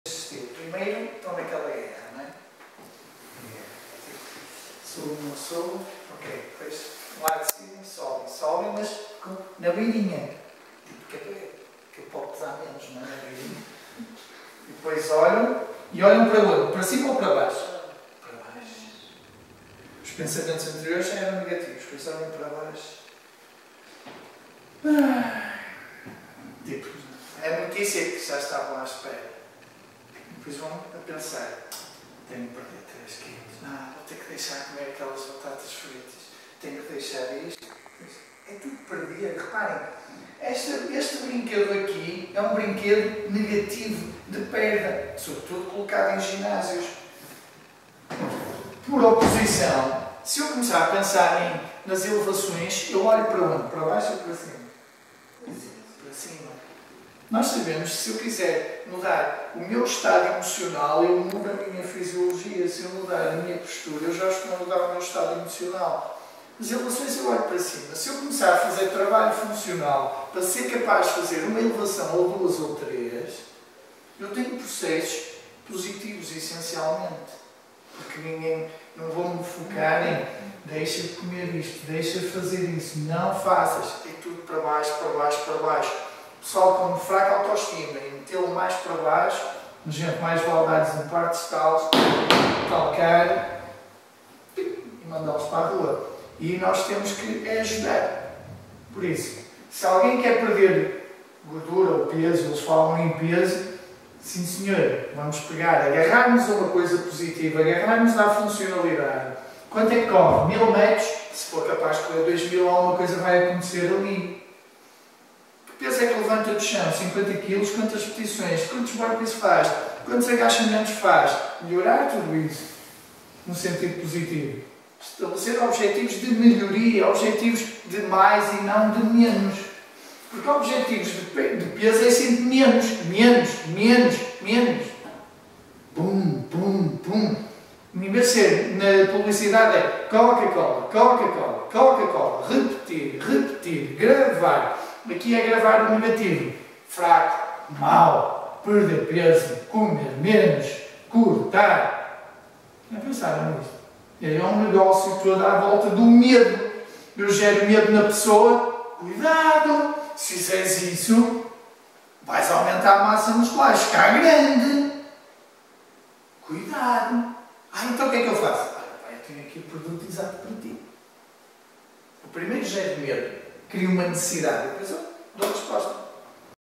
Primeiro estão naquela guerra, não é? Sou ou não sou, ok, depois lá de cima sobem, mas na beirinha. Que eu posso pesar menos, não é? Na beirinha. E depois olham para onde? Para cima ou para baixo? Para baixo. Os pensamentos anteriores já eram negativos, depois olham para baixo. Tipo, é a notícia que já estavam à espera. Depois vão a pensar, tenho que perder 3 quilos, vou ter que deixar de comer aquelas batatas fritas, tenho que deixar isto. É tudo perder. Reparem, este brinquedo aqui é um brinquedo negativo de perda, sobretudo colocado em ginásios. Por oposição, se eu começar a pensar nas elevações, eu olho para onde? Para baixo ou para cima? Para cima. Nós sabemos que se eu quiser mudar o meu estado emocional, eu mudo a minha fisiologia. Se eu mudar a minha postura, eu já estou a mudar o meu estado emocional. As elevações eu olho para cima. Se eu começar a fazer trabalho funcional para ser capaz de fazer uma elevação ou 2 ou 3, eu tenho processos positivos, essencialmente. Porque não vou me focar em deixa de comer isto, deixa de fazer isso, não faças. É tudo para baixo, para baixo, para baixo. O pessoal com fraca autoestima e metê-lo mais para baixo, gente mais valdados em partes talos, calcar e mandá-los para a rua. E nós temos que ajudar. Por isso, se alguém quer perder gordura ou peso, eles falam em peso, sim senhor, vamos pegar, agarrarmos a uma coisa positiva, agarrarmos à funcionalidade. Quanto é que corre? 1000 metros? Se for capaz de correr 2000, alguma coisa vai acontecer ali. Que peso é que levanta do chão? 50 kg? Quantas repetições? Quantos burpees faz? Quantos agachamentos faz? Melhorar tudo isso, no sentido positivo. Estabelecer objetivos de melhoria, objetivos de mais e não de menos. Porque objetivos de peso é sempre menos. Pum, pum, pum. Em vez de ser, na publicidade é Coca-Cola, repetir, gravar. Aqui é gravar o negativo. Fraco, mau, perder peso, comer menos, cortar. Não pensaram nisso? É um negócio todo à volta do medo. Eu gero medo na pessoa. Cuidado! Se fizeres isso, vais aumentar a massa muscular, ficar grande. Cuidado! Então o que é que eu faço? Eu tenho aqui o produto exato para ti. O primeiro gera medo, cria uma necessidade. Depois eu dou a resposta.